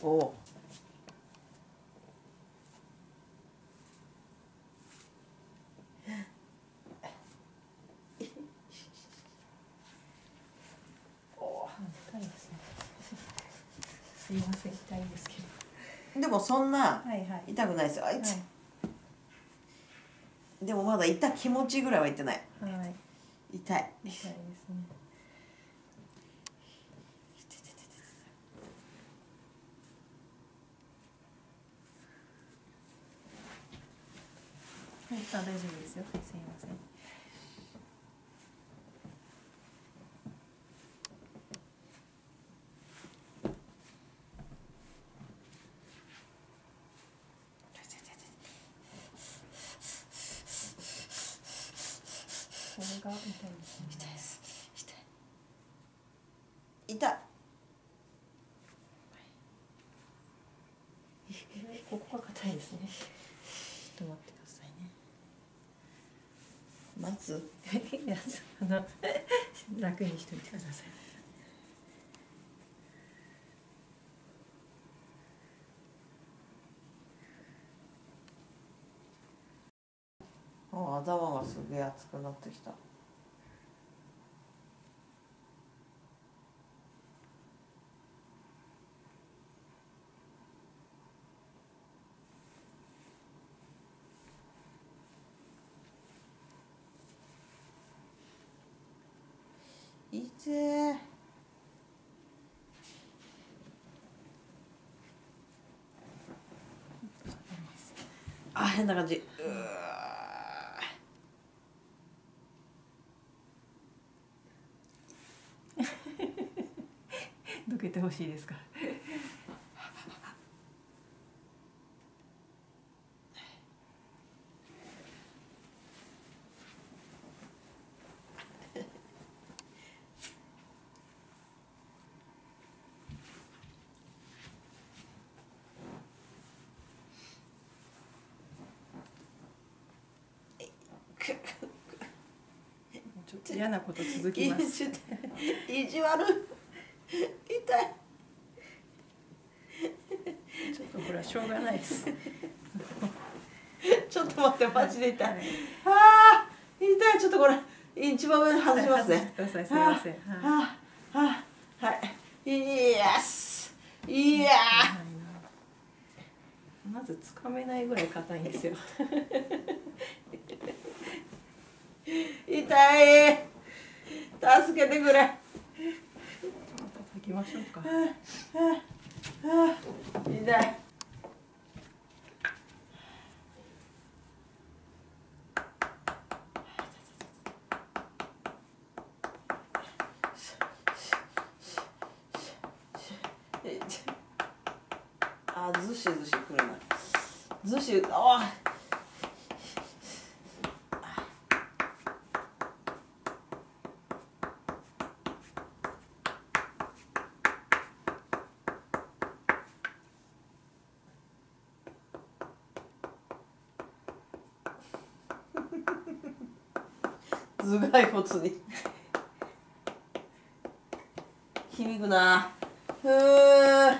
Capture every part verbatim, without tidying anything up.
おお。 痛いですね。すいません、痛いんですけど。 でもそんなはいはい。 痛くないですよ。あいつ。 はい、 でもまだ痛気持ちぐらいは痛ない。 はい。 痛い。 痛いですね。はい、あ、大丈夫ですよ。すいません。これが痛いですね。 痛いです。痛い。痛い。 ここが硬いですね。ちょっと待ってくださいね。 待つ。 いや、あの楽にしておいてください。 あ、頭がすげえ熱くなってきた。いてー。あ、変な感じ。うどけてほしいですか。ちょっと嫌なこと続きます。 意地悪。痛い。 ちょっとこれはしょうがないです。 ちょっと待って、マジで痛い。 はい、 ああ、痛い。ちょっとこれ一番上外しますね。 ください。すみません。 はあ、はあ、はい。イエス。いやまずつかめないぐらい硬いんですよ。 痛い。助けてくれ。 叩きましょうか。 痛い。あ、ずしずしくるな。ずし、ああ。頭蓋骨に響くな。ふう。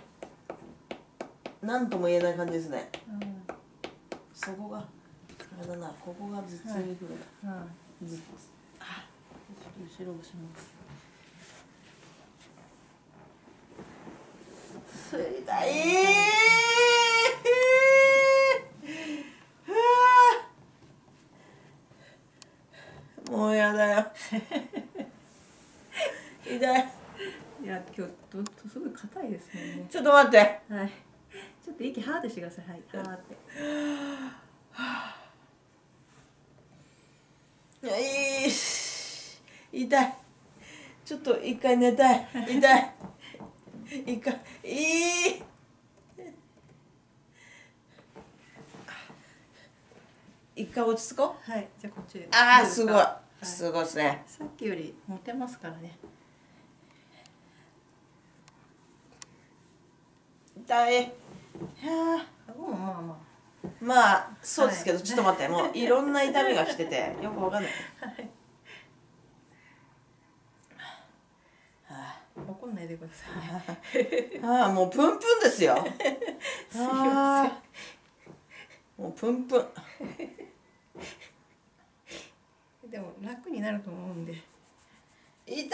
なんとも言えない感じですね。 うん、 そこがあれだな、ここが頭痛にくるな。 はいはい、 ずあ、後ろ押します。 痛い。もうやだよ。痛い。 いや、今日どとすごい硬いですもんね。 ちょっと待って。 はい。ちょっと息ハーってしてください。はい。ハーって。 いい。痛い。ちょっと一回寝たい。痛い。一回。いい。一回落ち着こう。はい。じゃあこっちで。 ああ、すごい。 はい、 すごいですね。 さっきより持てますからね。 痛い。いやもうまあまあ。 まあそうですけど、はい、ちょっと待って、もういろんな痛みが来ててよくわかんない。 はい。 はあ、 怒んないないでくださいね。 ああもうプンプンですよ。 すいまあーもうプンプン。 せん。でも楽になると思うんで。 痛い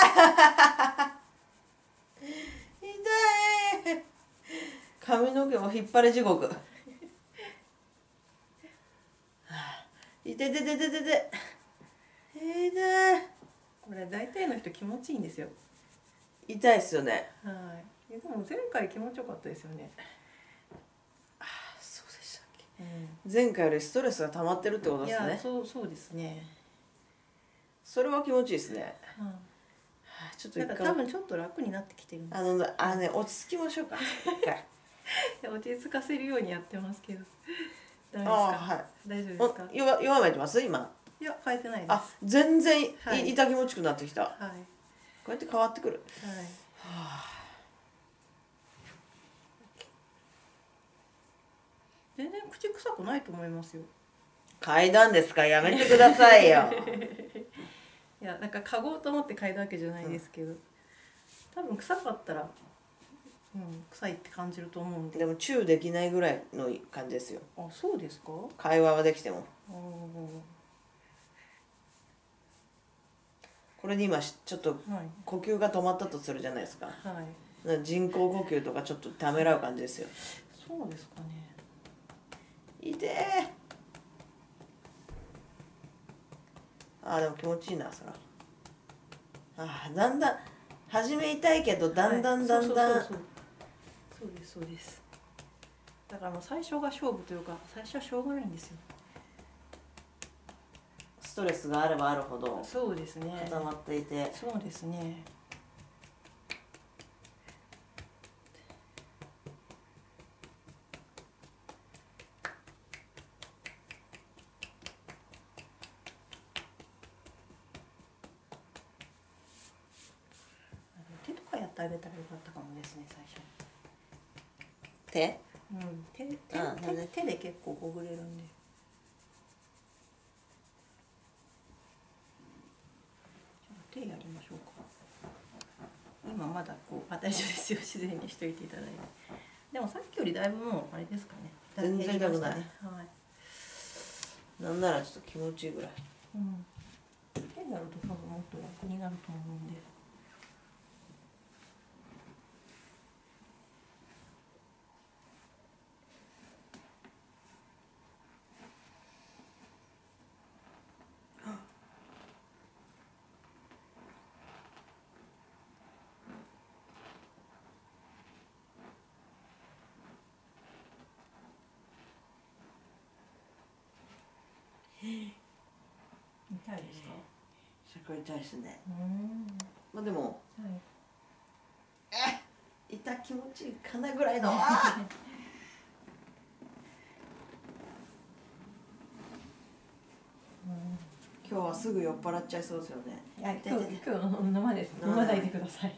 痛い。髪の毛も引っ張り地獄。痛い痛い痛い痛い痛い痛い。痛い。 これ大体の人気持ちいいんですよ。 痛いっすよね。 はい。でも前回気持ちよかったですよね。 ああそうでしたっけ。 うん、 前回よりストレスが溜まってるってこといですね。 や、そうそうですね。 それは気持ちいいですね。 うん、 はあちょっとなんか一回多分ちょっと楽になってきてるんです。 あのあね落ち着きましょうか。一回。 落ち着かせるようにやってますけど。大丈ああ夫ですか。 はい。 大丈夫ですか。 お弱弱めてます今。 いや、変えてないです。 あ全然い、 はい痛気持ちくなってきた。 はい。はい。 こうやって変わってくる。 全然口臭くないと思いますよ。 階段ですかやめてくださいよ。 いや、なんか嗅ごうと思って嗅いだわけじゃないですけど、うん、多分臭かったら、うん、臭いって感じると思うんで。 でもチューできないぐらいの感じですよ。 あ、そうですか。 会話はできても。 あ、 これで今ちょっとはい呼吸が止まったとするじゃないですか。 はい。 人工呼吸とかちょっとためらう感じですよ。 そうですかね。 痛え。あーでも気持ちいいなそら。あーだんだん初め痛いけどだんだんだんだん、 はい、そうそうそうそう。そうですそうです。だからもう最初が勝負というか、最初はしょうがないんですよ。 ストレスがあればあるほどそうですね。 固まっていて。 そうですね。手とかやってあげたらよかったかもですね、最初に。 手うん、手手あ手で手で結構ほぐれるんで。手やりましょうか。今まだこう、あ、大丈夫ですよ、自然にしといていただいて。でもさっきよりだいぶもうあれですかね。 全然痛くない。 はい。 なんならちょっと気持ちいいぐらい。 うん。手やると多分もっと楽になると思うんで。痛いですか。 それ痛いですね。 うん。 まあでも、 はい。 え痛気持ちいいかなぐらいの。今日はすぐ酔っ払っちゃいそうですよね。 いや、今日今日飲まです。飲まないでください。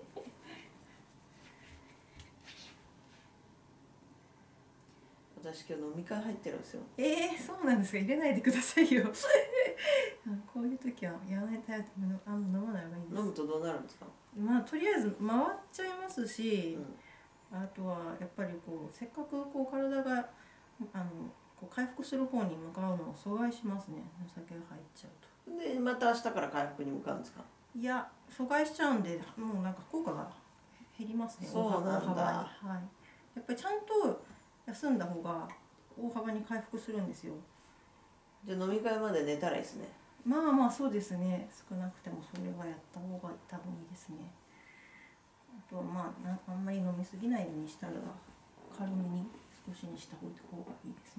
私今日飲み会入ってるんですよ。 ええー、そうなんですか。入れないでくださいよ。こういう時はやめたいとあんま飲まない方がいいです。 飲むとどうなるんですか。 まあとりあえず回っちゃいますし、 うん、 あとはやっぱりこうせっかくこう体があのこう回復する方に向かうのを阻害しますね。お酒が入っちゃうと。 でまた明日から回復に向かうんですか。 いや阻害しちゃうんで、もうなんか効果が減りますね。 そうなんだ。 大幅に。はい。やっぱりちゃんと休んだ方が大幅に回復するんですよ。 じゃあ飲み会まで寝たらいいですね。 まあまあそうですね。少なくてもそれはやった方が多分いいですね。あとはまあなあんまり飲みすぎないようにしたら軽めに少しにした方がいいですね。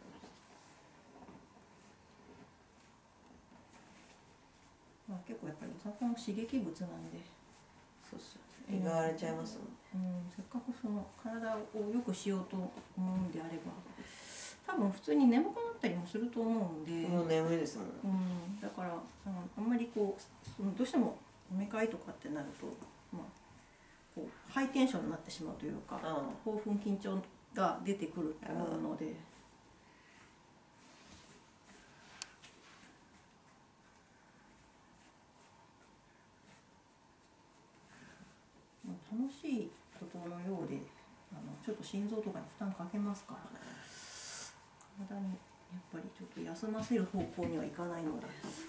まあ結構やっぱりお酒も刺激物なんで。 そうそう。胃が荒れちゃいますもん。 うん、せっかくその体を良くしようと思うんであれば、多分普通に眠くなったりもすると思うんで。 もう眠いですもん。 うん、だから、うん、あんまりこうそのどうしても飲み会とかってなると、まあ、こうハイテンションになってしまうというか、うん、興奮緊張が出てくると思うので。うん、 楽しいことのようで、あのちょっと心臓とかに負担かけますからね。体にやっぱりちょっと休ませる方向にはいかないので。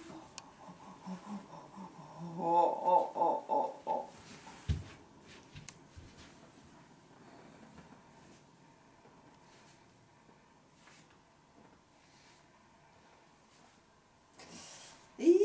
おおおおお。いいで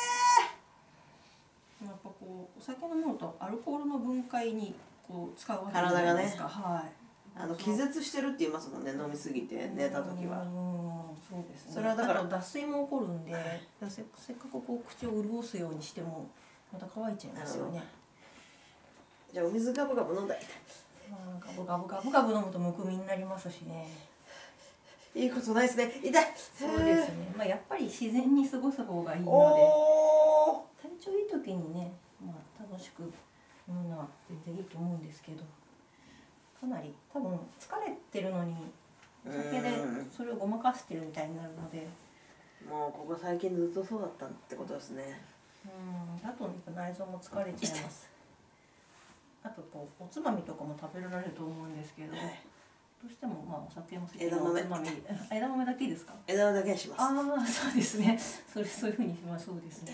ー。やっぱこうお酒飲むとアルコールの分解にこう使うわけじゃないですか。体がね、はい。 あの気絶してるって言いますもんね、飲みすぎて寝た時は。 うん、そうですね。 それはだから脱水も起こるんで、せせっかくこう口を潤すようにしてもまた乾いちゃいますよね。 じゃあお水ガブガブ飲んだり。 ガブガブガブガブ飲むとむくみになりますしね。 いいことないですね。痛い。 そうですね。まあやっぱり自然に過ごす方がいいので、体調いい時にね、まあ楽しく飲むのは全然いいと思うんですけど。かなり多分疲れてるのにお酒でそれをごまかしてるみたいになるので、 もうここ最近ずっとそうだったってことですね。 うん、あとやっぱ内臓も疲れちゃいます。あとこうおつまみとかも食べられると思うんですけど、どうしてもまあお酒も好きなおつまみ、枝豆だけですか？ 枝豆だけにします。 ああ、そうですね。それそういう風にしましょうですね。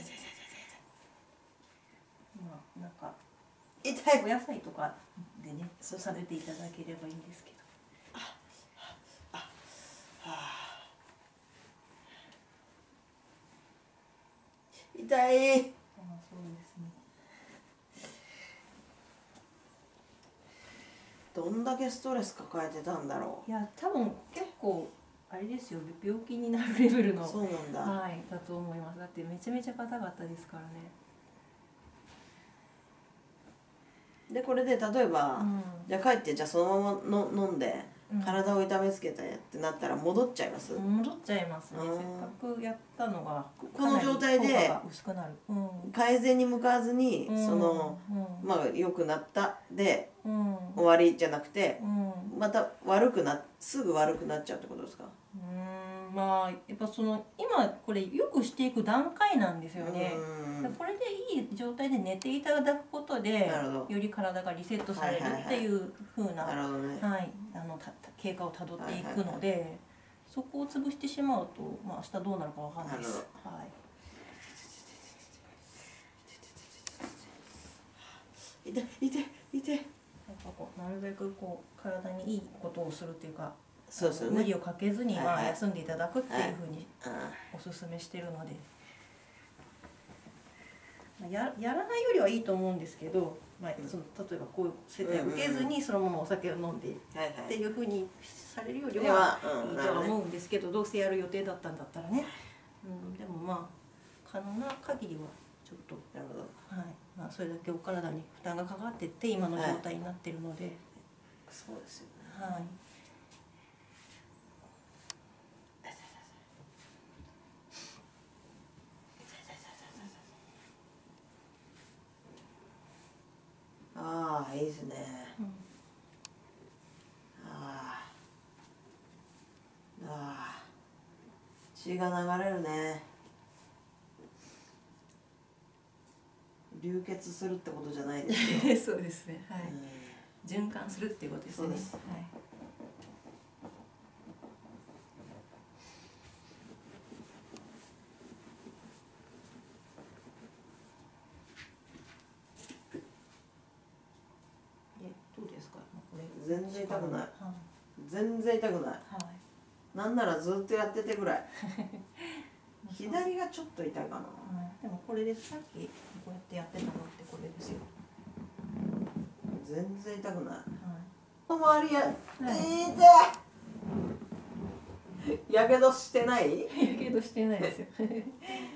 まあなんか痛い。 お野菜とかでね、そうされていただければいいんですけど。 痛い。あ、そうですね。どんだけストレス抱えてたんだろう。いや、多分結構あれですよ、病気になるレベルの。 そうなんだ。 はい、だと思います。だってめちゃめちゃ硬かったですからね。 でこれで例えば、うん、じゃあ帰ってじゃあそのままの飲んで、うん、体を痛めつけたってなったら戻っちゃいます？ 戻っちゃいますね。せっかくやったのがこの状態で薄くなる、うん、 改善に向かわずに、うん、その、うん、まあ良くなったで、うん、終わりじゃなくて、うん、また悪くなすぐ悪くなっちゃうってことですか？ うん、まあやっぱその今これよくしていく段階なんですよね。これでいい状態で寝ていただくことでより体がリセットされるっていう風な、はい、あの経過をたどっていくので、はいはいはい、そこを潰してしまうと、まあ、明日どうなるかわかんないです。はい、 痛い痛い痛い。 なんかこうなるべくこう体にいいことをするっていうか、 そうですよね、 無理をかけずにまあ休んでいただくっていうふうにおすすめしてるので。や, やらないよりはいいと思うんですけど、まあ、その例えばこういう接待を受けずにそのままお酒を飲んでっていうふうにされるよりはいいとは思うんですけど、どうせやる予定だったんだったらね、うん、でもまあ可能な限りはちょっと、はい、まあ、それだけお体に負担がかかってって今の状態になってるので、はい、 そうですよね、 はい。 ああ、いいですね。うん、ああ、ああ、血が流れるね。流血するってことじゃないですよ。そうですね。はい。循環するっていうことですね。はい。 全然痛くない、はい、全然痛くない、はい、なんならずっとやっててぐらい左がちょっと痛いかな、うん、 でもこれでさっきこうやってやってたのってこれですよ。 全然痛くない、はい、周りや、はい、痛いやけどしてない？ やけどしてないですよ痛い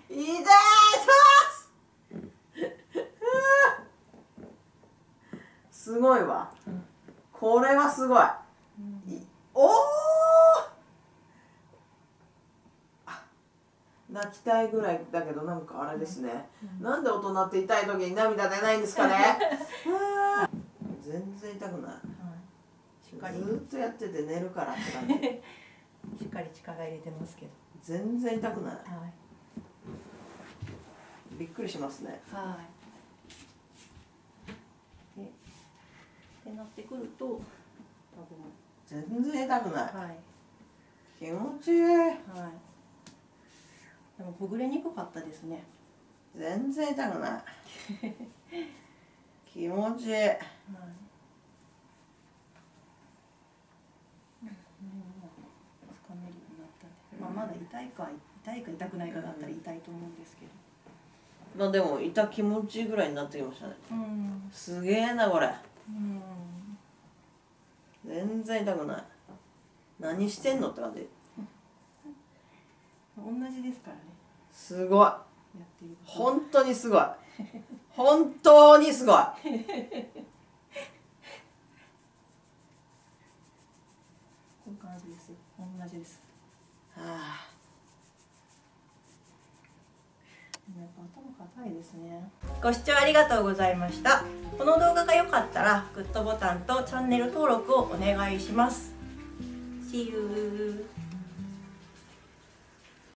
すごいわ、うん、これはすごい、うん、おお泣きたいぐらいだけどなんかあれですね、うん、なんで大人って痛い時に涙出ないんですかね全然痛くない、しっかりずっとやってて寝るからって感じしっかり力入れてますけど全然痛くない、はい、びっくりしますね。 はい。でってくると多分全然痛くない。 はい、 気持ちいい。 はい、でもほぐれにくかったですね。 全然痛くない気持ちいい。はい、 つかめるようになったんで、まあ、まだ痛いか痛いか痛くないかだったら痛いと思うんですけど、 まあでも痛気持ちいいぐらいになってきましたね。うん、すげえなこれ。うん、全然痛くない。何してんのって感じ。 同じですからね。 すごい。本当にすごい。本当にすごい。こういう感じですよ。同じです。はあ。やっぱ頭硬いですね。ご視聴ありがとうございました。この動画が良かったらグッドボタンとチャンネル登録をお願いします。See you!